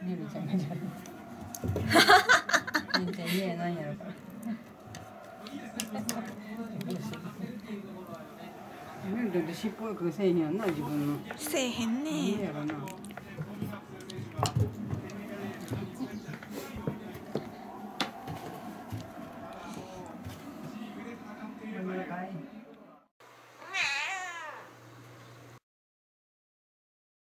リルちゃんがじゃる。めっちゃ嫌やなんやろから。リルだって尻尾よくせえへんやんな自分の。 せえへんね。 嫌やろな。